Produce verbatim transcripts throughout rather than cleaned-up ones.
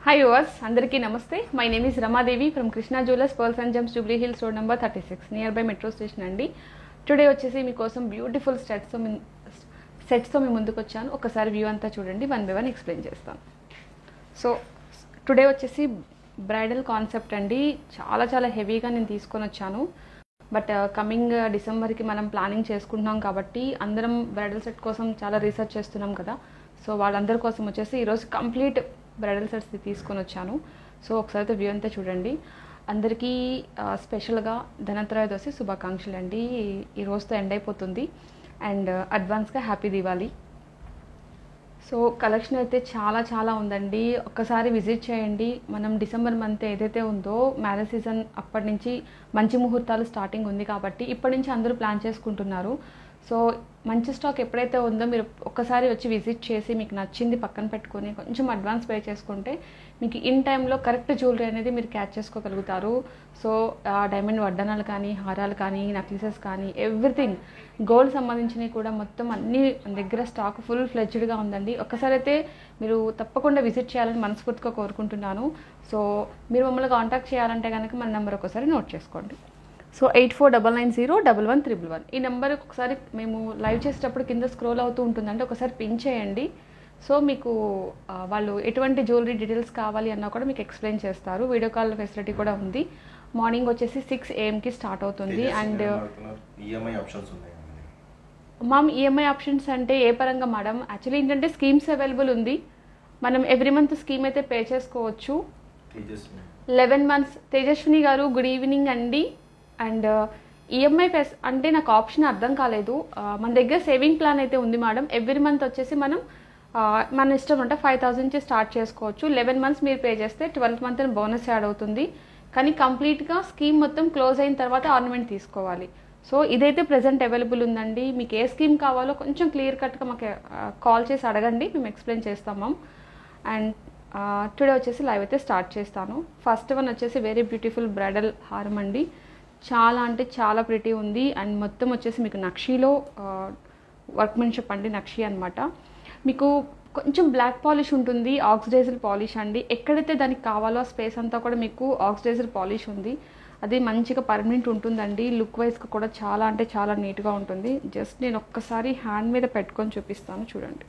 Hi viewers, అందరికీ నమస్తే. My name is Ramadevi from Krishna Jewellers, Pearls and Gems, Jubilee Hills Road number thirty-six, nearby metro station అండి. Today వచ్చేసి మీకోసం beautiful sets సెట్స్తో మీ ముందుకు వచ్చాను. ఒకసారి వ్యూ అంతా చూడండి, వన్ బై వన్ ఎక్స్ప్లెయిన్ చేస్తాను. సో టుడే వచ్చేసి బ్రైడల్ కాన్సెప్ట్ అండి. చాలా చాలా హెవీగా నేను తీసుకొని వచ్చాను. బట్ కమింగ్ డిసెంబర్కి మనం ప్లానింగ్ చేసుకుంటున్నాం కాబట్టి అందరం బ్రైడల్ సెట్ కోసం చాలా రీసెర్చ్ చేస్తున్నాం కదా. సో వాళ్ళందరి కోసం వచ్చేసి ఈరోజు కంప్లీట్ బ్రైడల్ సెట్స్ తీసుకొని వచ్చాను. సో ఒకసారి అయితే వ్యూ అంతా చూడండి. అందరికీ స్పెషల్గా ధనత్రయోదశి శుభాకాంక్షలు అండి. ఈ రోజుతో ఎండ్ అయిపోతుంది అండ్ అడ్వాన్స్గా హ్యాపీ దివాళీ. సో కలెక్షన్ అయితే చాలా చాలా ఉందండి. ఒక్కసారి విజిట్ చేయండి. మనం డిసెంబర్ మంత్ ఏదైతే ఉందో మ్యారేజ్ సీజన్ అప్పటి నుంచి మంచి ముహూర్తాలు స్టార్టింగ్ ఉంది కాబట్టి ఇప్పటి నుంచి అందరూ ప్లాన్ చేసుకుంటున్నారు. సో మంచి స్టాక్ ఎప్పుడైతే ఉందో మీరు ఒక్కసారి వచ్చి విజిట్ చేసి మీకు నచ్చింది పక్కన పెట్టుకొని కొంచెం అడ్వాన్స్ పే చేసుకుంటే మీకు ఇన్ టైంలో కరెక్ట్ జ్యువెలరీ అనేది మీరు క్యాచ్ చేసుకోగలుగుతారు. సో డైమండ్ వడ్డానాలు కానీ, హారాలు కానీ, నెక్లెసెస్ కానీ, ఎవ్రీథింగ్ గోల్డ్ సంబంధించినవి కూడా మొత్తం అన్ని దగ్గర స్టాక్ ఫుల్ ఫ్లెడ్జ్డ్గా ఉందండి. ఒక్కసారి అయితే మీరు తప్పకుండా విజిట్ చేయాలని మనస్ఫూర్తిగా కోరుకుంటున్నాను. సో మీరు మమ్మల్ని కాంటాక్ట్ చేయాలంటే కనుక మన నెంబర్ ఒకసారి నోట్ చేసుకోండి. So eight four double nine zero double one triple one ఈ నెంబర్ ఒకసారి మేము లైవ్ చేసేటప్పుడు కింద స్క్రోల్ అవుతూ ఉంటుందంటే ఒకసారి పిన్ చేయండి. సో మీకు వాళ్ళు ఎటువంటి జ్యువెలరీ డీటెయిల్స్ కావాలి అన్నా కూడా మీకు ఎక్స్ప్లెయిన్ చేస్తారు. వీడియో కాల్ ఫెసిలిటీ కూడా ఉంది. మార్నింగ్ వచ్చేసి సిక్స్ ఏఎంకి స్టార్ట్ అవుతుంది. అండ్ ఈఎంఐ ఆప్షన్స్ ఉన్నాయి. మ్యామ్ ఈఎంఐ ఆప్షన్స్ అంటే ఏ పరంగా మేడం? యాక్చువల్లీ ఏంటంటే స్కీమ్స్ అవైలబుల్ ఉంది. మనం ఎవ్రీ మంత్ స్కీమ్ అయితే పే చేసుకోవచ్చు. Eleven months Tejaswini garu good evening అండి. అండ్ ఈఎంఐ ఫెస్ అంటే నాకు ఆప్షన్ అర్థం కాలేదు. మన దగ్గర సేవింగ్ ప్లాన్ అయితే ఉంది మేడం. ఎవ్రీ మంత్ వచ్చేసి మనం మన ఇష్టం అంటే ఫైవ్ థౌసండ్ నుంచి స్టార్ట్ చేసుకోవచ్చు. లెవెన్ మంత్స్ మీరు పే చేస్తే ట్వెల్త్ మంత్ బోనస్ యాడ్ అవుతుంది. కానీ కంప్లీట్గా స్కీమ్ మొత్తం క్లోజ్ అయిన తర్వాత ఆర్నమెంట్ తీసుకోవాలి. సో ఇదైతే ప్రెజెంట్ అవైలబుల్ ఉందండి. మీకు ఏ స్కీమ్ కావాలో కొంచెం క్లియర్ కట్గా మాకు కాల్ చేసి అడగండి, మేము ఎక్స్ప్లెయిన్ చేస్తాం మ్యామ్. అండ్ టుడే వచ్చేసి లైవ్ అయితే స్టార్ట్ చేస్తాను. ఫస్ట్ వన్ వచ్చేసి వెరీ బ్యూటిఫుల్ బ్రైడల్ హారం అండి. చాలా అంటే చాలా ప్రిటీ ఉంది. అండ్ మొత్తం వచ్చేసి మీకు నక్షీలో వర్క్మెన్షిప్ అండి, నక్షీ అనమాట. మీకు కొంచెం బ్లాక్ పాలిష్ ఉంటుంది, ఆక్సిడైజ్డ్ పాలిష్ అండి. ఎక్కడైతే దానికి కావాలో స్పేస్ అంతా కూడా మీకు ఆక్సిడైజ్డ్ పాలిష్ ఉంది. అది మంచిగా పర్మనెంట్ ఉంటుందండి. లుక్ వైజ్గా కూడా చాలా అంటే చాలా నీట్గా ఉంటుంది. జస్ట్ నేను ఒక్కసారి హ్యాండ్ మీద పెట్టుకొని చూపిస్తాను చూడండి.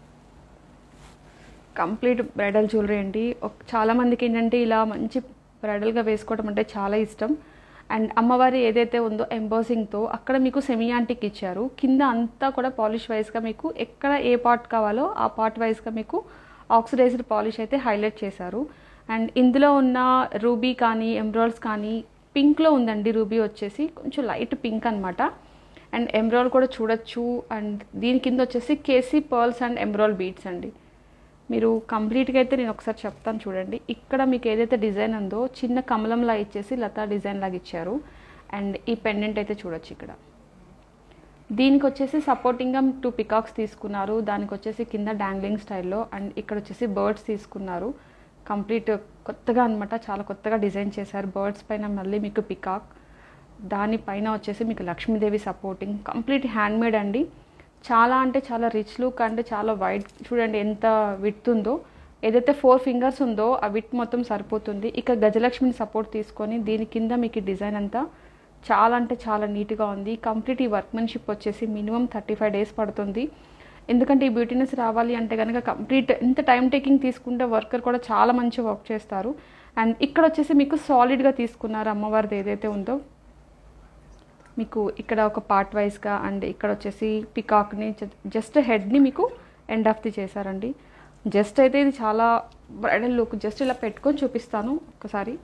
కంప్లీట్ బ్రైడల్ జ్యువెలరీ అండి. చాలామందికి ఏంటంటే ఇలా మంచి బ్రైడల్గా వేసుకోవడం అంటే చాలా ఇష్టం. అండ్ అమ్మవారి ఏదైతే ఉందో ఎంబోసింగ్తో అక్కడ మీకు సెమీ యాంటిక్ ఇచ్చారు. కింద అంతా కూడా పాలిష్ వైజ్గా మీకు ఎక్కడ ఏ పార్ట్ కావాలో ఆ పార్ట్ వైజ్గా మీకు ఆక్సిడైజ్డ్ పాలిష్ అయితే హైలైట్ చేశారు. అండ్ ఇందులో ఉన్న రూబీ కానీ ఎమ్రాల్స్ కానీ పింక్లో ఉందండి. రూబీ వచ్చేసి కొంచెం లైట్ పింక్ అనమాట. అండ్ ఎమ్రాల్ కూడా చూడొచ్చు. అండ్ దీని కింద వచ్చేసి keshi pearls and emerald beads అండి. మీరు కంప్లీట్గా అయితే నేను ఒకసారి చెప్తాను చూడండి. ఇక్కడ మీకు ఏదైతే డిజైన్ ఉందో చిన్న కమలంలా ఇచ్చేసి లతా డిజైన్ లాగా ఇచ్చారు. అండ్ ఈ పెండెంట్ అయితే చూడొచ్చు. ఇక్కడ దీనికి వచ్చేసి సపోర్టింగ్గా టూ పికాక్స్ తీసుకున్నారు. దానికి వచ్చేసి కింద డాంగ్లింగ్ స్టైల్లో. అండ్ ఇక్కడ వచ్చేసి బర్డ్స్ తీసుకున్నారు. కంప్లీట్ కొత్తగా అనమాట, చాలా కొత్తగా డిజైన్ చేశారు. బర్డ్స్ పైన మళ్ళీ మీకు పికాక్, దానిపైన వచ్చేసి మీకు లక్ష్మీదేవి సపోర్టింగ్. కంప్లీట్ హ్యాండ్మేడ్ అండి. చాలా అంటే చాలా రిచ్ లుక్ అంటే చాలా వైడ్ చూడండి ఎంత విడ్త్ ఉందో. ఏదైతే ఫోర్ ఫింగర్స్ ఉందో ఆ విడ్త్ మొత్తం సరిపోతుంది. ఇక గజలక్ష్మిని సపోర్ట్ తీసుకొని దీని కింద మీకు డిజైన్ అంతా చాలా అంటే చాలా నీట్గా ఉంది. కంప్లీట్ ఈ వర్క్మెన్షిప్ వచ్చేసి మినిమం థర్టీ ఫైవ్ డేస్ పడుతుంది. ఎందుకంటే ఈ బ్యూటీనెస్ రావాలి అంటే కనుక కంప్లీట్ ఎంత టైం టేకింగ్ తీసుకుంటే వర్కర్ కూడా చాలా మంచి వర్క్ చేస్తారు. అండ్ ఇక్కడ వచ్చేసి మీకు సాలిడ్గా తీసుకున్నారు అమ్మవారిది ఏదైతే ఉందో. మీకు ఇక్కడ ఒక పార్ట్ వైజ్గా అండ్ ఇక్కడ వచ్చేసి పికాక్ని జస్ట్ హెడ్ని మీకు ఎండ్ ఆఫ్ ది చేశారండి. జస్ట్ అయితే ఇది చాలా బ్రైడల్ లుక్. జస్ట్ ఇలా పెట్టుకొని చూపిస్తాను ఒక్కసారి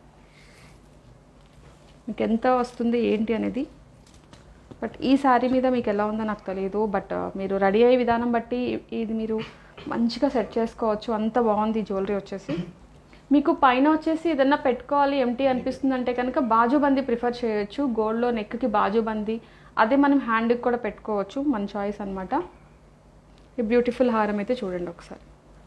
మీకు ఎంత వస్తుంది ఏంటి అనేది. బట్ ఈ శారీ మీద మీకు ఎలా ఉందో నాకు తెలియదు. బట్ మీరు రెడీ అయ్యే విధానం బట్టి ఇది మీరు మంచిగా సెట్ చేసుకోవచ్చు. అంత బాగుంది జ్యువెలరీ వచ్చేసి. మీకు పైన వచ్చేసి ఏదన్నా పెట్టుకోవాలి ఎంటీ అనిపిస్తుంది అంటే కనుక బాజుబందీ ప్రిఫర్ చేయొచ్చు. గోల్డ్లో నెక్కి బాజుబందీ, అదే మనం హ్యాండ్కి కూడా పెట్టుకోవచ్చు. మన చాయిస్ అనమాట. ఈ బ్యూటిఫుల్ హారం అయితే చూడండి ఒకసారి.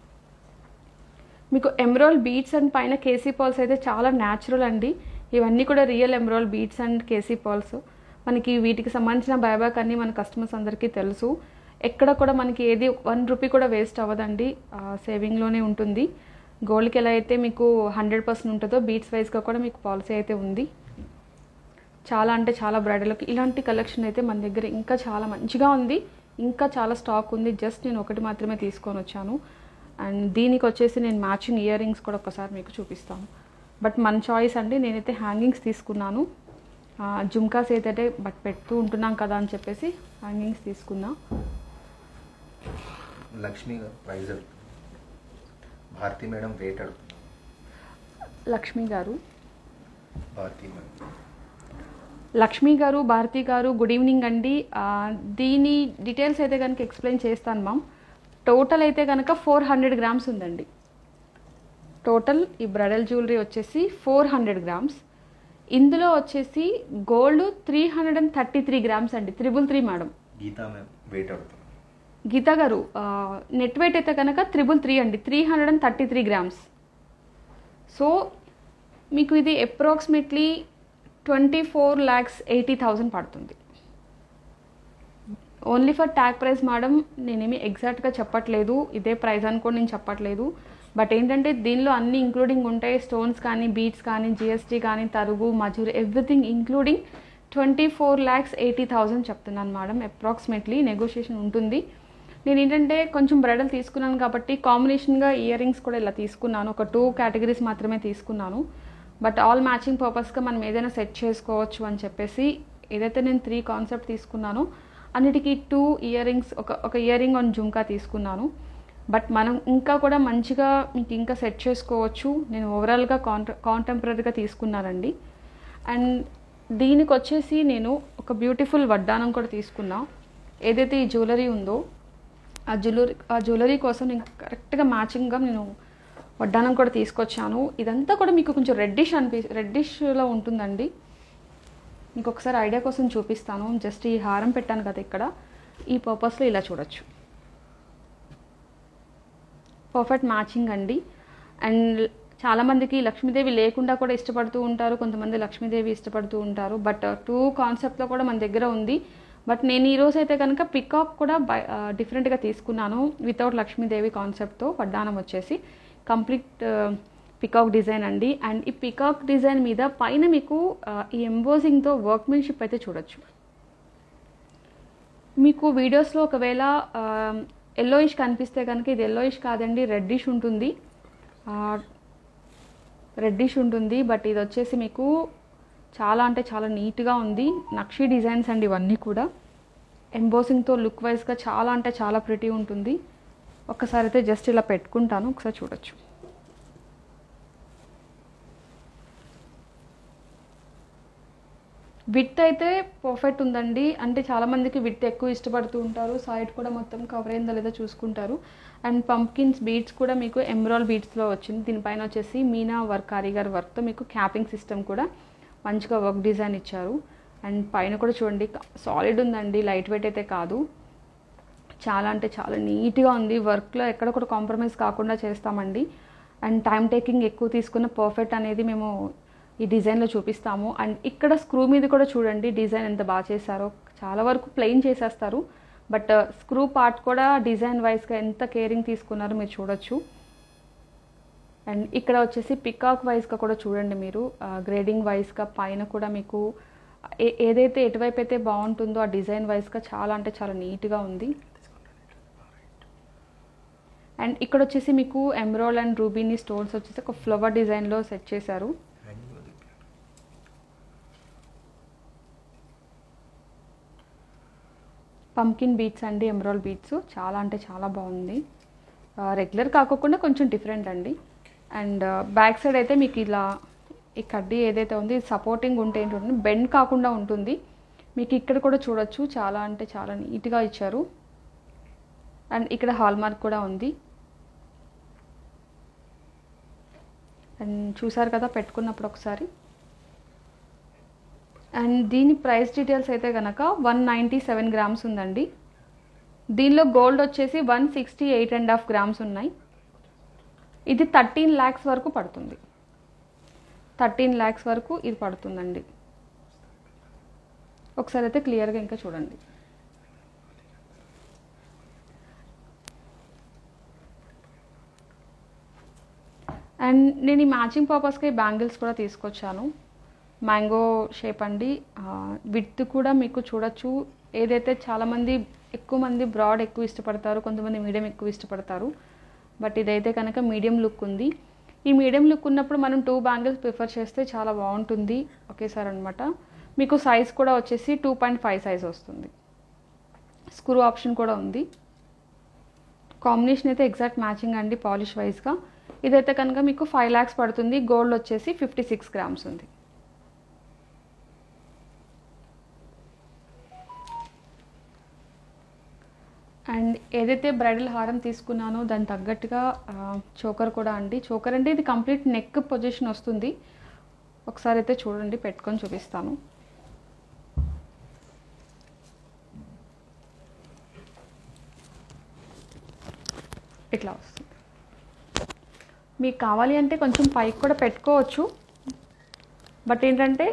మీకు ఎమ్రాల్ బీడ్స్ అండ్ పైన కేసీ పర్ల్స్ అయితే చాలా న్యాచురల్ అండి. ఇవన్నీ కూడా real emerald beads and keshi pearls. మనకి వీటికి సంబంధించిన బైబ్యాక్ అన్నీ మన కస్టమర్స్ అందరికీ తెలుసు. ఎక్కడ కూడా మనకి ఏది వన్ రూపీ కూడా వేస్ట్ అవ్వదండి. సేవింగ్లోనే ఉంటుంది. గోల్డ్కి ఎలా అయితే మీకు హండ్రెడ్ పర్సెంట్ ఉంటుందో బీట్స్ వైజ్గా కూడా మీకు పాలసీ అయితే ఉంది. చాలా అంటే చాలా బ్రైడల్కి ఇలాంటి కలెక్షన్ అయితే మన దగ్గర ఇంకా చాలా మంచిగా ఉంది. ఇంకా చాలా స్టాక్ ఉంది. జస్ట్ నేను ఒకటి మాత్రమే తీసుకొని వచ్చాను. అండ్ దీనికి వచ్చేసి నేను మ్యాచింగ్ ఇయర్ రింగ్స్ కూడా ఒకసారి మీకు చూపిస్తాను. బట్ మన చాయిస్ అండి. నేనైతే హ్యాంగింగ్స్ తీసుకున్నాను. జుమ్కాస్ అయితే బట్ పెడుతూ ఉంటున్నాం కదా అని చెప్పేసి హ్యాంగింగ్స్ తీసుకున్నా. లక్ష్మి గారు ప్రైజ్ అడుగుతున్నారు. భారతి మేడం రేట్ అడుగుతున్నారు. లక్ష్మి గారు భారతి మేడం లక్ష్మి గారు భారతి గారు గుడ్ ఈవినింగ్ అండి. దీని డీటెయిల్స్ అయితే కనుక ఎక్స్ప్లెయిన్ చేస్తాను మ్యామ్. టోటల్ అయితే కనుక ఫోర్ హండ్రెడ్ గ్రామ్స్ ఉందండి. టోటల్ ఈ బ్రైడల్ జ్యువెలరీ వచ్చేసి ఫోర్ హండ్రెడ్ గ్రామ్స్. ఇందులో వచ్చేసి gold three hundred and thirty three grams అండి. Triple three madam. Geetha ma'am weight అడుగుతున్నారు. గీతా గారు నెట్ వెయిట్ అయితే కనుక త్రిబుల్ త్రీ అండి. Three hundred and thirty three grams. So మీకు ఇది approximately twenty four lakhs eighty thousand పడుతుంది. Only for tag price madam. నేనేమి ఎగ్జాక్ట్గా చెప్పట్లేదు, ఇదే ప్రైస్ అనుకోని నేను చెప్పట్లేదు. బట్ ఏంటంటే దీనిలో అన్ని ఇంక్లూడింగ్ ఉంటాయి. స్టోన్స్ కానీ, బీట్స్ కానీ, జిఎస్టీ కానీ, తరుగు, మజూరి, everything including twenty four lakhs eighty thousand చెప్తున్నాను మేడం. అప్రాక్సిమేట్లీ నెగోషియేషన్ ఉంటుంది. నేను ఏంటంటే కొంచెం బ్రైడల్ తీసుకున్నాను కాబట్టి కాంబినేషన్గా ఇయర్ రింగ్స్ కూడా ఇలా తీసుకున్నాను. ఒక టూ కేటగిరీస్ మాత్రమే తీసుకున్నాను. బట్ ఆల్ మ్యాచింగ్ పర్పస్గా మనం ఏదైనా సెట్ చేసుకోవచ్చు అని చెప్పేసి ఏదైతే నేను త్రీ కాన్సెప్ట్ తీసుకున్నానో అన్నిటికీ టూ ఇయర్ రింగ్స్, ఒక ఒక ఇయర్ రింగ్ ఆన్ జుమ్కా తీసుకున్నాను. బట్ మనం ఇంకా కూడా మంచిగా మీకు ఇంకా సెట్ చేసుకోవచ్చు. నేను ఓవరాల్గా కాంట కాంటెంపరీగా తీసుకున్నానండి. అండ్ దీనికి వచ్చేసి నేను ఒక బ్యూటిఫుల్ వడ్డానం కూడా తీసుకున్నా. ఏదైతే ఈ జ్యువెలరీ ఉందో ఆ జ్యువెలరీ ఆ జ్యువెలరీ కోసం నేను కరెక్ట్గా మ్యాచింగ్గా నేను వడ్డానం కూడా తీసుకొచ్చాను. ఇదంతా కూడా మీకు కొంచెం రెడ్డిష్ అనిపి రెడ్డిష్లో ఉంటుందండి. మీకు ఒకసారి ఐడియా కోసం చూపిస్తాను. జస్ట్ ఈ హారం పెట్టాను కదా ఇక్కడ, ఈ పర్పస్లో ఇలా చూడొచ్చు. పర్ఫెక్ట్ మ్యాచింగ్ అండి. అండ్ చాలామందికి లక్ష్మీదేవి లేకుండా కూడా ఇష్టపడుతూ ఉంటారు, కొంతమంది లక్ష్మీదేవి ఇష్టపడుతూ ఉంటారు. బట్ టూ కాన్సెప్ట్లో కూడా మన దగ్గర ఉంది. బట్ నేను ఈరోజు అయితే కనుక పికాక్ కూడా బై డిఫరెంట్గా తీసుకున్నాను. వితౌట్ లక్ష్మీదేవి కాన్సెప్ట్తో వడ్డానం వచ్చేసి కంప్లీట్ పికాక్ డిజైన్ అండి. అండ్ ఈ పికాక్ డిజైన్ మీద పైన మీకు ఈ ఎంబోజింగ్తో వర్క్మెన్షిప్ అయితే చూడొచ్చు. మీకు వీడియోస్లో ఒకవేళ ఎల్లోయిష్ కనిపిస్తే కనుక ఇది ఎల్లోయిష్ కాదండి, రెడ్డిష్ ఉంటుంది. రెడ్డిష్ ఉంటుంది. బట్ ఇది వచ్చేసి మీకు చాలా అంటే చాలా నీట్గా ఉంది. నక్షీ డిజైన్స్ అండి ఇవన్నీ కూడా. ఎంబోసింగ్తో లుక్ వైజ్గా చాలా అంటే చాలా ప్రిటీ ఉంటుంది. ఒక్కసారి అయితే జస్ట్ ఇలా పెట్టుకుంటాను, ఒకసారి చూడొచ్చు. విత్ అయితే పర్ఫెక్ట్ ఉందండి. అంటే చాలామందికి విత్ ఎక్కువ ఇష్టపడుతూ ఉంటారు. సైడ్ కూడా మొత్తం కవర్ అయిందో లేదో చూసుకుంటారు. అండ్ పంప్కిన్స్ బీడ్స్ కూడా మీకు ఎమరాల్డ్ బీడ్స్లో వచ్చింది. దీనిపైన వచ్చేసి మీనా వర్క్, కారీగర్ వర్క్తో మీకు క్యాపింగ్ సిస్టమ్ కూడా మంచిగా వర్క్ డిజైన్ ఇచ్చారు. అండ్ పైన కూడా చూడండి సాలిడ్ ఉందండి, లైట్ వెయిట్ అయితే కాదు. చాలా అంటే చాలా నీట్గా ఉంది. వర్క్లో ఎక్కడ కూడా కాంప్రమైజ్ కాకుండా చేస్తామండి. అండ్ టైం టేకింగ్ ఎక్కువ తీసుకున్న పర్ఫెక్ట్ అనేది మేము ఈ డిజైన్లో చూపిస్తాము. అండ్ ఇక్కడ స్క్రూ మీద కూడా చూడండి డిజైన్ ఎంత బాగా చేశారో. చాలా వరకు ప్లెయిన్ చేసేస్తారు, బట్ స్క్రూ పార్ట్ కూడా డిజైన్ వైజ్గా ఎంత కేరింగ్ తీసుకున్నారో మీరు చూడొచ్చు. అండ్ ఇక్కడ వచ్చేసి పికాక్ వైజ్గా కూడా చూడండి మీరు, గ్రేడింగ్ వైజ్గా పైన కూడా మీకు ఏ ఏదైతే ఎటువైపు అయితే బాగుంటుందో ఆ డిజైన్ వైజ్గా చాలా అంటే చాలా నీట్గా ఉంది. అండ్ ఇక్కడ వచ్చేసి మీకు ఎమరాల్డ్ అండ్ రూబీని స్టోన్స్ వచ్చేసి ఒక ఫ్లవర్ డిజైన్లో సెట్ చేశారు. పంకిన్ బీట్స్ అండి, ఎమరాల్డ్ బీట్స్ చాలా అంటే చాలా బాగుంది. రెగ్యులర్ కాకుండా కొంచెం డిఫరెంట్ అండి. అండ్ బ్యాక్ సైడ్ అయితే మీకు ఇలా ఈ కడ్డీ ఏదైతే ఉంది ఇది సపోర్టింగ్ ఉంటే ఏంటంటే బెండ్ కాకుండా ఉంటుంది. మీకు ఇక్కడ కూడా చూడొచ్చు, చాలా అంటే చాలా నీట్గా ఇచ్చారు. అండ్ ఇక్కడ హాల్ మార్క్ కూడా ఉంది. అండ్ చూసారు కదా పెట్టుకున్నప్పుడు ఒకసారి. అండ్ దీని ప్రైస్ డీటెయిల్స్ అయితే కనుక వన్ నైంటీ సెవెన్ గ్రామ్స్ ఉందండి. దీనిలో గోల్డ్ వచ్చేసి one sixty eight and half grams ఉన్నాయి. ఇది థర్టీన్ ల్యాక్స్ వరకు పడుతుంది. థర్టీన్ ల్యాక్స్ వరకు ఇది పడుతుందండి. ఒకసారి అయితే క్లియర్గా ఇంకా చూడండి. అండ్ నేను ఈ మ్యాచింగ్ పర్పస్కి బ్యాంగిల్స్ కూడా తీసుకొచ్చాను. మ్యాంగో షేప్ అండి. విడ్త్ కూడా మీకు చూడొచ్చు. ఏదైతే చాలామంది ఎక్కువ మంది బ్రాడ్ ఎక్కువ ఇష్టపడతారు, కొంతమంది మీడియం ఎక్కువ ఇష్టపడతారు. బట్ ఇదైతే కనుక మీడియం లుక్ ఉంది. ఈ మీడియం లుక్ ఉన్నప్పుడు మనం టూ బ్యాంగిల్స్ ప్రిఫర్ చేస్తే చాలా బాగుంటుంది ఒకేసారి అనమాట. మీకు సైజ్ కూడా వచ్చేసి టూ పాయింట్ ఫైవ్ సైజ్ వస్తుంది. స్క్రూ ఆప్షన్ కూడా ఉంది. కాంబినేషన్ అయితే ఎగ్జాక్ట్ మ్యాచింగ్ అండి పాలిష్ వైజ్గా. ఇదైతే కనుక మీకు ఫైవ్ ల్యాక్స్ పడుతుంది. గోల్డ్ వచ్చేసి ఫిఫ్టీ సిక్స్ గ్రామ్స్ ఉంది. అండ్ ఏదైతే బ్రైడల్ హారం తీసుకున్నానో దాని తగ్గట్టుగా చోకర్ కూడా అండి. చోకర్ అంటే ఇది కంప్లీట్ నెక్ పొజిషన్ వస్తుంది. ఒకసారి అయితే చూడండి, పెట్టుకొని చూపిస్తాను. ఇట్లా వస్తుంది. మీకు కావాలి అంటే కొంచెం పైకి కూడా పెట్టుకోవచ్చు. బట్ ఏంటంటే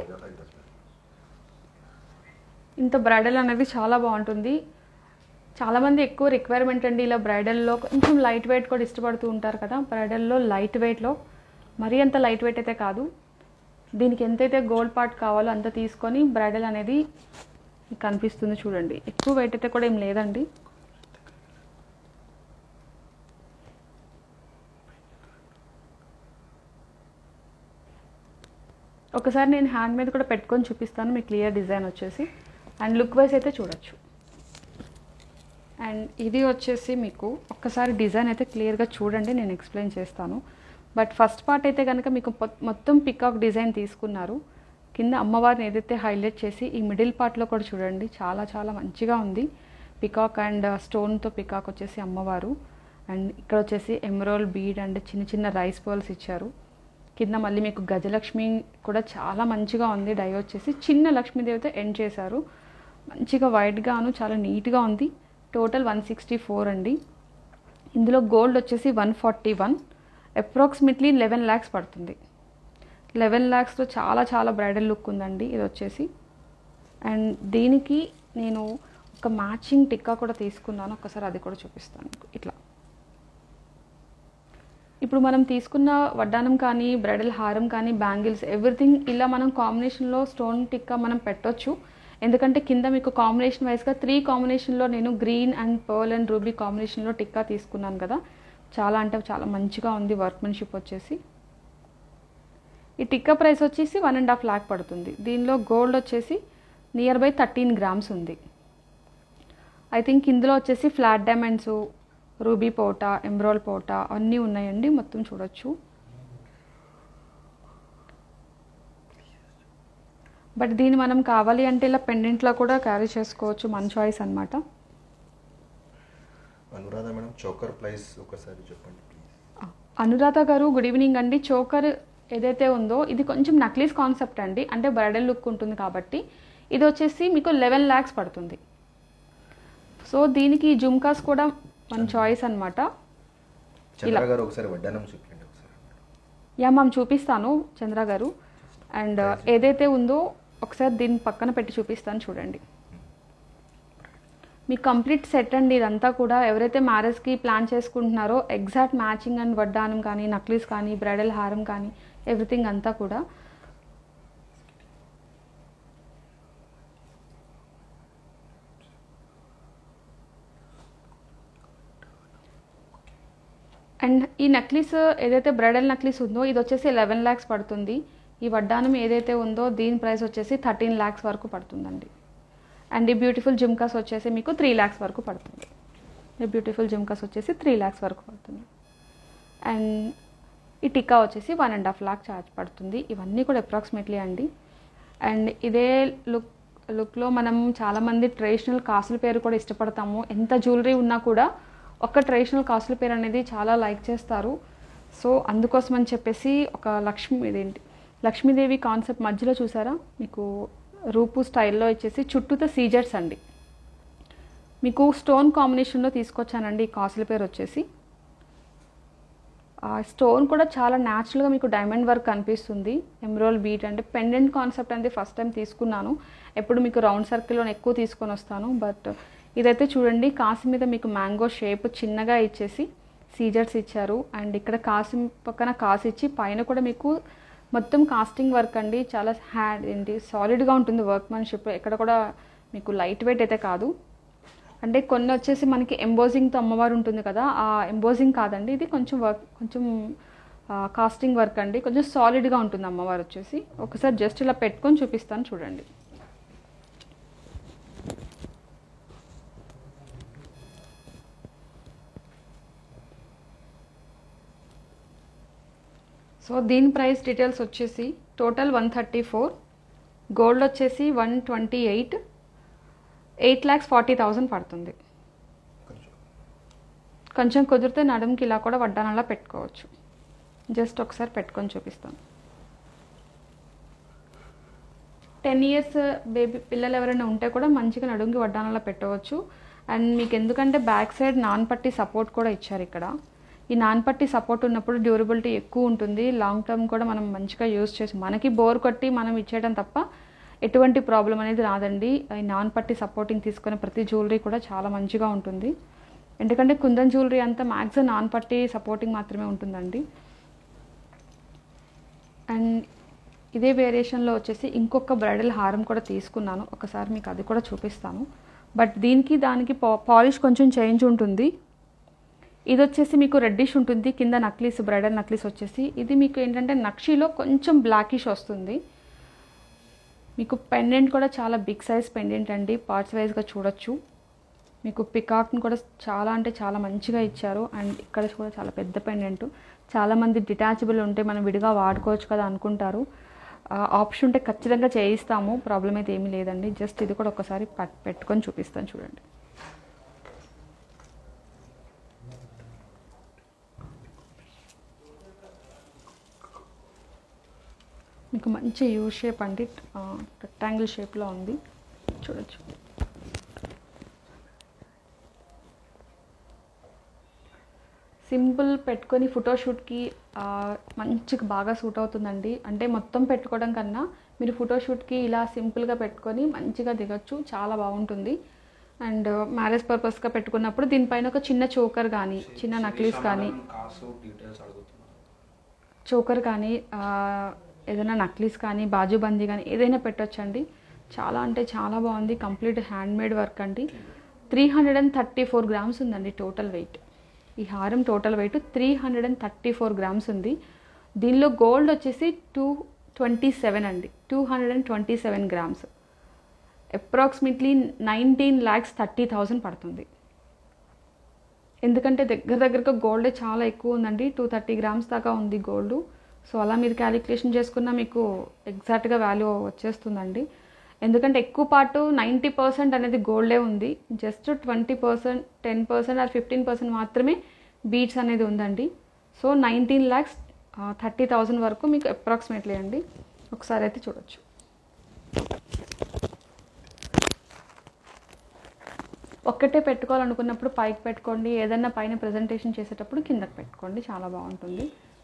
ఇంత బ్రైడల్ అనేది చాలా బాగుంటుంది. చాలామంది ఎక్కువ రిక్వైర్మెంట్ అండి ఇలా బ్రైడల్లో కొంచెం లైట్ వెయిట్ కూడా ఇష్టపడుతూ ఉంటారు కదా. బ్రైడల్లో లైట్ వెయిట్లో మరీ అంత లైట్ వెయిట్ అయితే కాదు, దీనికి ఎంతైతే గోల్డ్ పార్ట్ కావాలో అంత తీసుకొని బ్రైడల్ అనేది కనిపిస్తుంది. చూడండి, ఎక్కువ వెయిట్ అయితే కూడా ఏం లేదండి. ఒకసారి నేను హ్యాండ్ మీద కూడా పెట్టుకొని చూపిస్తాను మీకు క్లియర్ డిజైన్ వచ్చేసి. అండ్ లుక్ వైజ్ అయితే చూడొచ్చు. అండ్ ఇది వచ్చేసి మీకు ఒక్కసారి డిజైన్ అయితే క్లియర్గా చూడండి, నేను ఎక్స్ప్లెయిన్ చేస్తాను. బట్ ఫస్ట్ పార్ట్ అయితే కనుక మీకు మొత్తం పికాక్ డిజైన్ తీసుకున్నారు. కింద అమ్మవారిని ఏదైతే హైలైట్ చేసి ఈ మిడిల్ పార్ట్లో కూడా చూడండి, చాలా చాలా మంచిగా ఉంది. పికాక్ అండ్ స్టోన్తో పికాక్ వచ్చేసి అమ్మవారు. అండ్ ఇక్కడ వచ్చేసి ఎమరాల్డ్ బీడ్ అండ్ చిన్న చిన్న రైస్ పర్ల్స్ ఇచ్చారు. కింద మళ్ళీ మీకు గజలక్ష్మి కూడా చాలా మంచిగా ఉంది. డై వచ్చేసి చిన్న లక్ష్మీదేవితో ఎండ్ చేశారు. మంచిగా వైట్గాను చాలా నీట్గా ఉంది. టోటల్ వన్ సిక్స్టీ ఫోర్ అండి. ఇందులో గోల్డ్ వచ్చేసి one forty one approximately eleven lakhs పడుతుంది. లెవెన్ ల్యాక్స్లో చాలా చాలా బ్రైడల్ లుక్ ఉందండి ఇది వచ్చేసి. అండ్ దీనికి నేను ఒక మ్యాచింగ్ టిక్కా కూడా తీసుకున్నాను. ఒకసారి అది కూడా చూపిస్తాను. ఇట్లా ఇప్పుడు మనం తీసుకున్న వడ్డానం కానీ బ్రైడల్ హారం కానీ బ్యాంగిల్స్ ఎవ్రీథింగ్ ఇలా మనం కాంబినేషన్లో స్టోన్ టిక్కా మనం పెట్టొచ్చు. ఎందుకంటే కింద మీకు కాంబినేషన్ వైజ్గా త్రీ కాంబినేషన్లో నేను green and pearl and ruby కాంబినేషన్లో టిక్కా తీసుకున్నాను కదా. చాలా అంటే చాలా మంచిగా ఉంది వర్క్మెన్షిప్ వచ్చేసి. ఈ టిక్కా ప్రైస్ వచ్చేసి వన్ అండ్ హాఫ్ ల్యాక్ పడుతుంది. దీనిలో గోల్డ్ వచ్చేసి నియర్ బై థర్టీన్ గ్రామ్స్ ఉంది. ఐ థింక్ ఇందులో వచ్చేసి ఫ్లాట్ డైమండ్స్, రూబీ పోటా, ఎమరాల్డ్ పోటా అన్నీ ఉన్నాయండి. మొత్తం చూడొచ్చు. బట్ దీన్ని మనం కావాలి అంటే ఇలా పెండెంట్లో కూడా క్యారీ చేసుకోవచ్చు. మన చాయిస్ అనమాట. అనురాధ మేడం, చోకర్ ప్రైస్ ఒకసారి చెప్పండి ప్లీజ్. అనురాధ గారు గుడ్ ఈవినింగ్ అండి. చోకర్ ఏదైతే ఉందో ఇది కొంచెం నక్లీస్ కాన్సెప్ట్ అండి. అంటే బ్రైడల్ లుక్ ఉంటుంది కాబట్టి ఇది వచ్చేసి మీకు లెవెన్ ల్యాక్స్ పడుతుంది. సో దీనికి జుమ్కాస్ కూడా మన చాయిస్ అనమాట. చంద్ర గారు ఒకసారి వడ్డానం చూపించండి ఒకసారి. యా మ్యామ్ చూపిస్తాను చంద్ర గారు. అండ్ ఏదైతే ఉందో ఒకసారి దీన్ని పక్కన పెట్టి చూపిస్తాను చూడండి. మీ కంప్లీట్ సెట్ అండి ఇదంతా కూడా. ఎవరైతే మ్యారేజ్కి ప్లాన్ చేసుకుంటున్నారో ఎగ్జాక్ట్ మ్యాచింగ్ అండ్ వడ్డానం కానీ నక్లీస్ కానీ బ్రైడల్ హారం కానీ ఎవ్రీథింగ్ అంతా కూడా. అండ్ ఈ నక్లీస్ ఏదైతే బ్రైడల్ నక్లీస్ ఉందో ఇది వచ్చేసి లెవెన్ ల్యాక్స్ పడుతుంది. ఈ వడ్డానం ఏదైతే ఉందో దీని ప్రైస్ వచ్చేసి థర్టీన్ ల్యాక్స్ వరకు పడుతుందండి. అండ్ ఈ బ్యూటిఫుల్ జుమ్కాస్ వచ్చేసి మీకు త్రీ ల్యాక్స్ వరకు పడుతుంది. ఈ బ్యూటిఫుల్ జుమ్కాస్ వచ్చేసి త్రీ ల్యాక్స్ వరకు పడుతుంది. అండ్ ఈ టిక్కా వచ్చేసి one and half lakh charge పడుతుంది. ఇవన్నీ కూడా అప్రాక్సిమేట్లీ అండి. అండ్ ఇదే లుక్ లుక్లో మనం చాలామంది ట్రెడిషనల్ కాసుల పేరు కూడా ఇష్టపడతాము. ఎంత జ్యువెలరీ ఉన్నా కూడా ఒక ట్రెడిషనల్ కాసుల పేరు అనేది చాలా లైక్ చేస్తారు. సో అందుకోసం అని చెప్పేసి ఒక లక్ష్మి ఇదేంటి లక్ష్మీదేవి కాన్సెప్ట్ మధ్యలో చూసారా మీకు రూపు స్టైల్లో ఇచ్చేసి చుట్టూతో సీజర్స్ అండి. మీకు స్టోన్ కాంబినేషన్లో తీసుకొచ్చానండి. ఈ కాసుల పేరు వచ్చేసి ఆ స్టోన్ కూడా చాలా న్యాచురల్గా మీకు డైమండ్ వర్క్ కనిపిస్తుంది. ఎమరాల్డ్ బీట్ అంటే పెండెంట్ కాన్సెప్ట్ అనేది ఫస్ట్ టైం తీసుకున్నాను. ఎప్పుడు మీకు రౌండ్ సర్కిల్లో ఎక్కువ తీసుకొని వస్తాను. బట్ ఇదైతే చూడండి కాసు మీద మీకు మ్యాంగో షేప్ చిన్నగా ఇచ్చేసి సీజర్స్ ఇచ్చారు. అండ్ ఇక్కడ కాసు పక్కన కాసు ఇచ్చి పైన కూడా మీకు మొత్తం కాస్టింగ్ వర్క్ అండి. చాలా హ్యాండ్ ఏంటి సాలిడ్గా ఉంటుంది వర్క్మెన్షిప్. ఎక్కడ కూడా మీకు లైట్ వెయిట్ అయితే కాదు. అంటే కొన్ని వచ్చేసి మనకి ఎంబోజింగ్తో అమ్మవారు ఉంటుంది కదా, ఆ ఎంబోజింగ్ కాదండి ఇది. కొంచెం వర్క్ కొంచెం కాస్టింగ్ వర్క్ అండి. కొంచెం సాలిడ్గా ఉంటుంది అమ్మవారు వచ్చేసి. ఒకసారి జస్ట్ ఇలా పెట్టుకొని చూపిస్తాను చూడండి. సో దీని ప్రైస్ డీటెయిల్స్ వచ్చేసి total one thirty four, gold వచ్చేసి one twenty eight, eight lakhs forty thousand పడుతుంది. కొంచెం కుదిరితే నడుముకి ఇలా కూడా వడ్డానలా పెట్టుకోవచ్చు. జస్ట్ ఒకసారి పెట్టుకొని చూపిస్తాను. టెన్ ఇయర్స్ బేబీ పిల్లలు ఎవరైనా ఉంటే కూడా మంచిగా నడుముకి వడ్డానలా పెట్టవచ్చు. అండ్ మీకు ఎందుకంటే బ్యాక్ సైడ్ నాన్ పట్టి సపోర్ట్ కూడా ఇచ్చారు ఇక్కడ. ఈ నాన్ పట్టి సపోర్ట్ ఉన్నప్పుడు డ్యూరబిలిటీ ఎక్కువ ఉంటుంది. లాంగ్ టర్మ్ కూడా మనం మంచిగా యూజ్ చేసి మనకి బోర్ కొట్టి మనం ఇచ్చేయడం తప్ప ఎటువంటి ప్రాబ్లం అనేది రాదండి. ఈ నాన్ పట్టి సపోర్టింగ్ తీసుకునే ప్రతి జ్యువెలరీ కూడా చాలా మంచిగా ఉంటుంది. ఎందుకంటే కుందన్ జ్యువెలరీ అంతా మ్యాక్సిమం నాన్ పట్టి సపోర్టింగ్ మాత్రమే ఉంటుందండి. అండ్ ఇదే వేరియేషన్లో వచ్చేసి ఇంకొక బ్రైడల్ హారం కూడా తీసుకున్నాను. ఒకసారి మీకు అది కూడా చూపిస్తాను. బట్ దీనికి దానికి పాలిష్ కొంచెం చేంజ్ ఉంటుంది. ఇది వచ్చేసి మీకు రెడ్డిష్ ఉంటుంది. కింద నక్లీస్ బ్రైడల్ నక్లీస్ వచ్చేసి ఇది మీకు ఏంటంటే నక్షీలో కొంచెం బ్లాకిష్ వస్తుంది. మీకు పెండెంట్ కూడా చాలా బిగ్ సైజ్ పెండెంట్ అండి. పార్ట్స్ వైజ్గా చూడొచ్చు. మీకు పికాక్ని కూడా చాలా అంటే చాలా మంచిగా ఇచ్చారు. అండ్ ఇక్కడ కూడా చాలా పెద్ద పెండెంట్. చాలామంది డిటాచబుల్ ఉంటే మనం విడిగా వాడుకోవచ్చు కదా అనుకుంటారు. ఆప్షన్ ఉంటే ఖచ్చితంగా చేయిస్తాము, ప్రాబ్లం అయితే ఏమీ లేదండి. జస్ట్ ఇది కూడా ఒకసారి పెట్టుకొని చూపిస్తాను చూడండి. మీకు మంచి యూ షేప్ అండి, రెక్టాంగిల్ షేప్లో ఉంది చూడొచ్చు. సింపుల్ పెట్టుకొని ఫోటోషూట్కి మంచిగా బాగా సూట్ అవుతుందండి. అంటే మొత్తం పెట్టుకోవడం కన్నా మీరు ఫోటోషూట్కి ఇలా సింపుల్గా పెట్టుకొని మంచిగా దిగొచ్చు, చాలా బాగుంటుంది. అండ్ మ్యారేజ్ పర్పస్గా పెట్టుకున్నప్పుడు దీనిపైన ఒక చిన్న చోకర్ కానీ చిన్న నక్లీస్ కానీ చోకర్ కానీ ఏదైనా నక్లీస్ కానీ బాజుబందీ కానీ ఏదైనా పెట్టొచ్చండి. చాలా అంటే చాలా బాగుంది. కంప్లీట్ హ్యాండ్మేడ్ వర్క్ అండి. Three hundred and thirty four grams ఉందండి టోటల్ వెయిట్. ఈ హారం total weight three hundred and thirty four grams ఉంది. దీనిలో గోల్డ్ వచ్చేసి టూ ట్వంటీ సెవెన్ అండి, two hundred and twenty seven grams. Approximately nineteen lakhs thirty thousand పడుతుంది. ఎందుకంటే దగ్గర దగ్గరగా గోల్డే చాలా ఎక్కువ ఉందండి. టూ థర్టీ గ్రామ్స్ దాకా ఉంది గోల్డ్. సో అలా మీరు క్యాలిక్యులేషన్ చేసుకున్నా మీకు ఎగ్జాక్ట్గా వాల్యూ వచ్చేస్తుందండి. ఎందుకంటే ఎక్కువ పార్టు నైంటీ పర్సెంట్ అనేది గోల్డే ఉంది. Just twenty percent ten percent or fifteen percent మాత్రమే బీట్స్ అనేది ఉందండి. So nineteen lakhs thirty thousand వరకు మీకు అప్రాక్సిమేట్లీ అండి. ఒకసారి అయితే చూడొచ్చు. ఒక్కటే పెట్టుకోవాలనుకున్నప్పుడు పైకి పెట్టుకోండి. ఏదైనా పైన ప్రజెంటేషన్ చేసేటప్పుడు కిందకి పెట్టుకోండి, చాలా బాగుంటుంది.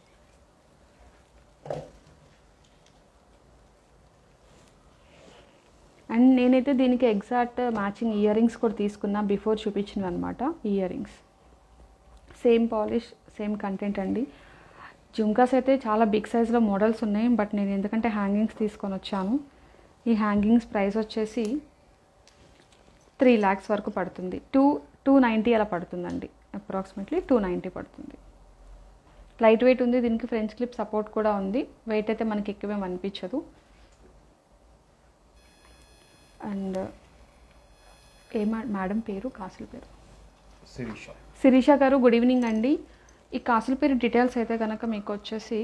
అండ్ నేనైతే దీనికి ఎగ్జాక్ట్ మ్యాచింగ్ ఇయర్ రింగ్స్ కూడా తీసుకున్నా, బిఫోర్ చూపించినవి అనమాట. Earrings same polish same content అండి. జుంకాస్ అయితే చాలా బిగ్ సైజ్లో మోడల్స్ ఉన్నాయి. బట్ నేను ఎందుకంటే హ్యాంగింగ్స్ తీసుకొని వచ్చాను. ఈ హ్యాంగింగ్స్ ప్రైస్ వచ్చేసి త్రీ ల్యాక్స్ వరకు పడుతుంది. టూ టూ నైంటీ అలా పడుతుందండి. అప్రాక్సిమేట్లీ టూ నైంటీ పడుతుంది. లైట్ వెయిట్ ఉంది. దీనికి ఫ్రెంచ్ క్లిప్ సపోర్ట్ కూడా ఉంది. వెయిట్ అయితే మనకి ఎక్కువేం అనిపించదు. అండ్ ఏమా మేడం పేరు కాసుల పేరు శిరీష శిరీష గారు, గుడ్ ఈవినింగ్ అండి. ఈ కాసుల పేరు డీటెయిల్స్ అయితే కనుక మీకు వచ్చేసి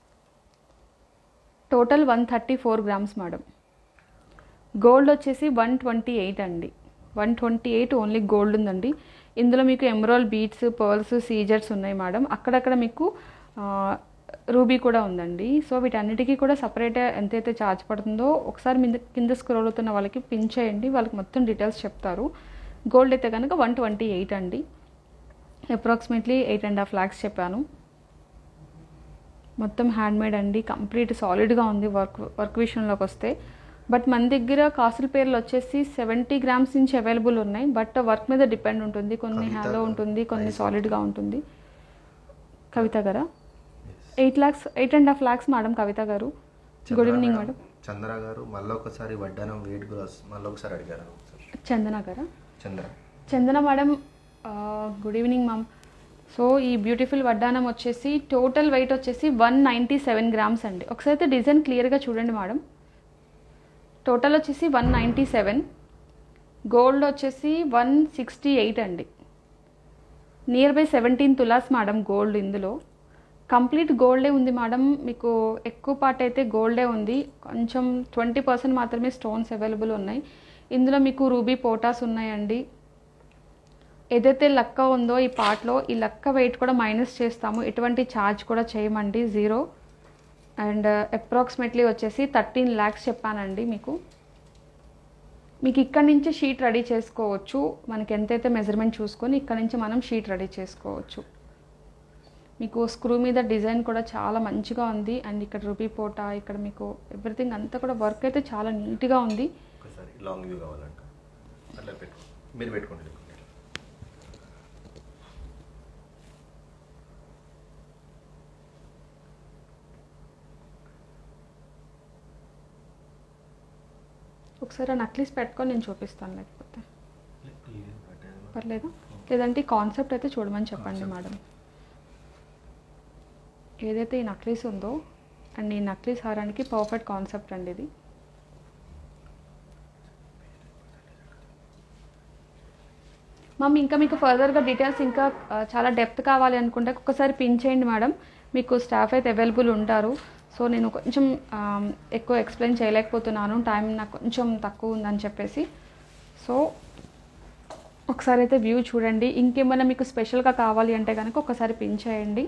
total one thirty four grams madam. Gold వచ్చేసి వన్ ట్వంటీ ఎయిట్ అండి. One twenty eight only gold ఉందండి. ఇందులో మీకు ఎమరాల్డ్ బీడ్స్, పర్ల్స్, సీజర్స్ ఉన్నాయి మేడం. అక్కడక్కడ మీకు రూబీ కూడా ఉందండి. సో వీటన్నిటికీ కూడా సపరేట్ ఎంతైతే ఛార్జ్ పడుతుందో ఒకసారి మీద కింద స్క్రోల్ అవుతున్న వాళ్ళకి పిన్ చేయండి, వాళ్ళకి మొత్తం డీటెయిల్స్ చెప్తారు. గోల్డ్ అయితే కనుక వన్ ట్వంటీ ఎయిట్ అండి. Approximately eight and half lakhs చెప్పాను. మొత్తం హ్యాండ్మేడ్ అండి. కంప్లీట్ సాలిడ్గా ఉంది వర్క్ వర్క్ విషయంలోకి వస్తే. బట్ మన దగ్గర కాసుల పేర్లు వచ్చేసి సెవెంటీ గ్రామ్స్ నుంచి అవైలబుల్ ఉన్నాయి. బట్ వర్క్ మీద డిపెండ్ ఉంటుంది. కొన్ని హ్యాలో ఉంటుంది, కొన్ని సాలిడ్గా ఉంటుంది. కవిత గారా? Eight lakhs eight and half lakhs madam Kavitha garu. Good evening madam. చంద్ర గారు మళ్ళీ ఒకసారి వడ్డానం వెయిట్ గ్లాస్ మళ్ళీ ఒకసారి అడిగారు. చందన గారా? Chandra Chandana madam good evening ma'am. So ఈ బ్యూటిఫుల్ వడ్డానం వచ్చేసి టోటల్ వెయిట్ వచ్చేసి వన్ నైంటీ సెవెన్ గ్రామ్స్ అండి. ఒకసారి అయితే డిజైన్ క్లియర్గా చూడండి మేడం. టోటల్ వచ్చేసి వన్ నైంటీ సెవెన్, గోల్డ్ వచ్చేసి వన్ సిక్స్టీ ఎయిట్ అండి. Near by seventeen tolas madam gold. ఇందులో కంప్లీట్ గోల్డే ఉంది మేడం. మీకు ఎక్కువ పార్ట్ అయితే గోల్డే ఉంది, కొంచెం ట్వంటీ పర్సెంట్ మాత్రమే స్టోన్స్ అవైలబుల్ ఉన్నాయి. ఇందులో మీకు రూబీ పోటాస్ ఉన్నాయండి. ఏదైతే లక్క ఉందో ఈ పార్ట్లో, ఈ లక్క వెయిట్ కూడా మైనస్ చేస్తాము, ఎటువంటి ఛార్జ్ కూడా చేయమండి, జీరో. అండ్ అప్రాక్సిమేట్లీ వచ్చేసి థర్టీన్ ల్యాక్స్ చెప్పానండి మీకు. మీకు ఇక్కడ నుంచి షీట్ రెడీ చేసుకోవచ్చు. మనకి ఎంతైతే మెజర్మెంట్ చూసుకొని ఇక్కడ నుంచి మనం షీట్ రెడీ చేసుకోవచ్చు. మీకు స్క్రూ మీద డిజైన్ కూడా చాలా మంచిగా ఉంది. అండ్ ఇక్కడ రూబీ పోటా, ఇక్కడ మీకు ఎవ్రీథింగ్ అంతా కూడా వర్క్ అయితే చాలా నీట్గా ఉంది. లాంగ్ వ్యూ కావాలంట అట్లా పెట్టుకో, మీరు పెట్టుకోండి. ఒకసారి ఆ నక్లీస్ పెట్టుకొని నేను చూపిస్తాను, లేకపోతే పర్లేదా? లేదంటే ఈ కాన్సెప్ట్ అయితే చూడమని చెప్పండి మేడం. ఏదైతే ఈ నక్లీస్ ఉందో అండ్ ఈ నక్లీస్ హారానికి పర్ఫెక్ట్ కాన్సెప్ట్ అండి ఇది. మ్యామ్ ఇంకా మీకు ఫర్దర్గా డీటెయిల్స్ ఇంకా చాలా డెప్త్ కావాలి అనుకుంటే ఒక్కసారి పిన్ చేయండి మేడం. మీకు స్టాఫ్ అయితే అవైలబుల్ ఉంటారు. సో నేను కొంచెం ఎక్కువ ఎక్స్ప్లెయిన్ చేయలేకపోతున్నాను, టైం నాకు కొంచెం తక్కువ ఉందని చెప్పేసి. సో ఒకసారి అయితే వ్యూ చూడండి. ఇంకేమైనా మీకు స్పెషల్గా కావాలి అంటే కనుక ఒకసారి పిన్ చేయండి.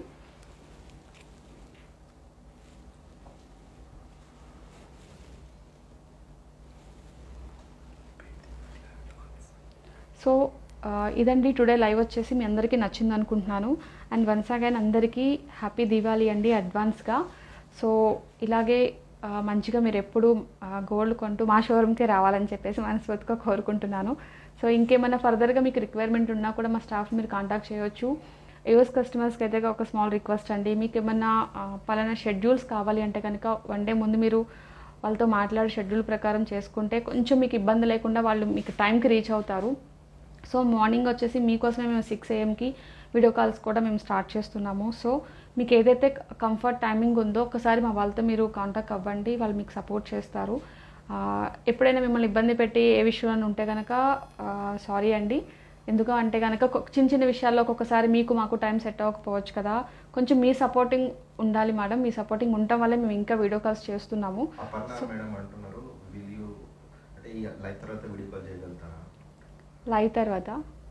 సో ఇదండి టుడే లైవ్ వచ్చేసి మీ అందరికీ నచ్చింది అనుకుంటున్నాను. అండ్ వన్స్ అగైన్ అందరికీ హ్యాపీ దీవాలి అండి అడ్వాన్స్గా. సో ఇలాగే మంచిగా మీరు ఎప్పుడు గోల్డ్ కొంటూ మా షోరూమ్కే రావాలని చెప్పేసి మనస్ఫూర్తిగా కోరుకుంటున్నాను. సో ఇంకేమైనా ఫర్దర్గా మీకు రిక్వైర్మెంట్ ఉన్నా కూడా మా స్టాఫ్ మీరు కాంటాక్ట్ చేయవచ్చు. యూఎస్ కస్టమర్స్కి అయితే ఒక స్మాల్ రిక్వెస్ట్ అండి, మీకు ఏమన్నా పలానా షెడ్యూల్స్ కావాలి అంటే కనుక వన్ డే ముందు మీరు వాళ్ళతో మాట్లాడే షెడ్యూల్ ప్రకారం చేసుకుంటే కొంచెం మీకు ఇబ్బంది లేకుండా వాళ్ళు మీకు టైంకి రీచ్ అవుతారు. సో మార్నింగ్ వచ్చేసి మీకోసమే మేము సిక్స్ ఏఎంకి వీడియో కాల్స్ కూడా మేము స్టార్ట్ చేస్తున్నాము. సో మీకు ఏదైతే కంఫర్ట్ టైమింగ్ ఉందో ఒకసారి మా వాళ్ళతో మీరు కాంటాక్ట్ అవ్వండి, వాళ్ళు మీకు సపోర్ట్ చేస్తారు. ఎప్పుడైనా మిమ్మల్ని ఇబ్బంది పెట్టి ఏ విషయంలో ఉంటే కనుక సారీ అండి. ఎందుకు అంటే కనుక చిన్న చిన్న విషయాల్లో ఒక్కొక్కసారి మీకు మాకు టైం సెట్ అవ్వకపోవచ్చు కదా, కొంచెం మీ సపోర్టింగ్ ఉండాలి మేడం. మీ సపోర్టింగ్ ఉండటం వల్లే మేము ఇంకా వీడియో కాల్స్ చేస్తున్నాము. లైవ్ తర్వాత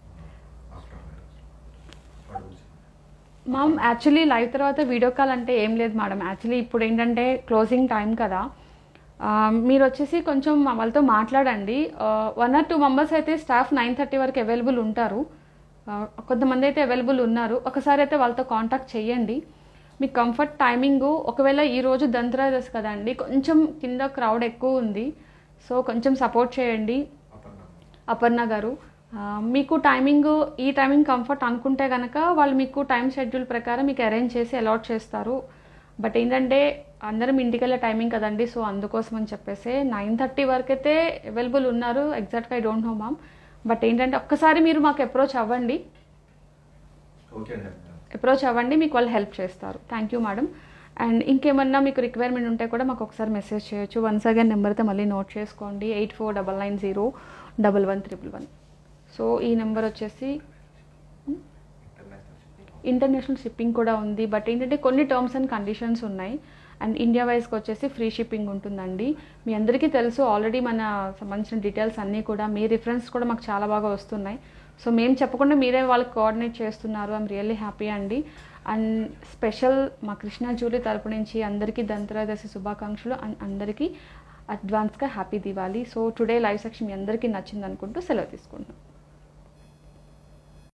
మ్యామ్ యాక్చువల్లీ లైవ్ తర్వాత వీడియో కాల్ అంటే ఏం లేదు మేడం. యాక్చువల్లీ ఇప్పుడు ఏంటంటే క్లోజింగ్ టైం కదా, మీరు వచ్చేసి కొంచెం వాళ్ళతో మాట్లాడండి. వన్ ఆర్ టూ మెంబర్స్ అయితే స్టాఫ్ నైన్ థర్టీ వరకు అవైలబుల్ ఉంటారు, కొంతమంది అయితే అవైలబుల్ ఉన్నారు. ఒకసారి అయితే వాళ్ళతో కాంటాక్ట్ చేయండి. మీకు కంఫర్ట్ టైమింగు ఒకవేళ ఈరోజు దంతరాదశి కదండి, కొంచెం కింద క్రౌడ్ ఎక్కువ ఉంది. సో కొంచెం సపోర్ట్ చేయండి అపర్ణ గారు. మీకు టైమింగ్ ఈ టైమింగ్ కంఫర్ట్ అనుకుంటే కనుక వాళ్ళు మీకు టైం షెడ్యూల్ ప్రకారం మీకు అరేంజ్ చేసి అలాట్ చేస్తారు. బట్ ఏంటంటే అందరం ఇంటికి వెళ్ళే టైమింగ్ కదండి, సో అందుకోసం అని చెప్పేసి నైన్ థర్టీ వరకు అయితే అవైలబుల్ ఉన్నారు. ఎగ్జాక్ట్గా I don't know ma'am. But ఏంటంటే ఒక్కసారి మీరు మాకు అప్రోచ్ అవ్వండి, అప్రోచ్ అవ్వండి మీకు వాళ్ళు హెల్ప్ చేస్తారు. Thank you madam. అండ్ ఇంకేమన్నా మీకు రిక్వైర్మెంట్ ఉంటే కూడా మాకు ఒకసారి మెసేజ్ చేయొచ్చు. వన్స్ అగైన్ నెంబర్ అయితే మళ్ళీ నోట్ చేసుకోండి, eight four double nine zero double one triple one. So ఈ నెంబర్ వచ్చేసి ఇంటర్నేషనల్ షిప్పింగ్ కూడా ఉంది. బట్ ఏంటంటే కొన్ని టర్మ్స్ అండ్ కండిషన్స్ ఉన్నాయి. అండ్ ఇండియా వైజ్కి వచ్చేసి ఫ్రీ షిప్పింగ్ ఉంటుందండి. మీ అందరికీ తెలుసు ఆల్రెడీ మన సంబంధించిన డీటెయిల్స్ అన్నీ కూడా, మీ రిఫరెన్స్ కూడా మాకు చాలా బాగా వస్తున్నాయి. సో మేము చెప్పకుండా మీరే వాళ్ళకి కోఆర్డినేట్ చేస్తున్నారు. ఐఎమ్ రియల్లీ హ్యాపీ అండి. అండ్ స్పెషల్ మా కృష్ణా జ్యువెలరీ తరపు నుంచి అందరికీ దంతరాదశి శుభాకాంక్షలు అండ్ అందరికీ అడ్వాన్స్గా happy Diwali. So today live section మీ అందరికీ నచ్చింది అనుకుంటూ సెలవు తీసుకుంటున్నాం.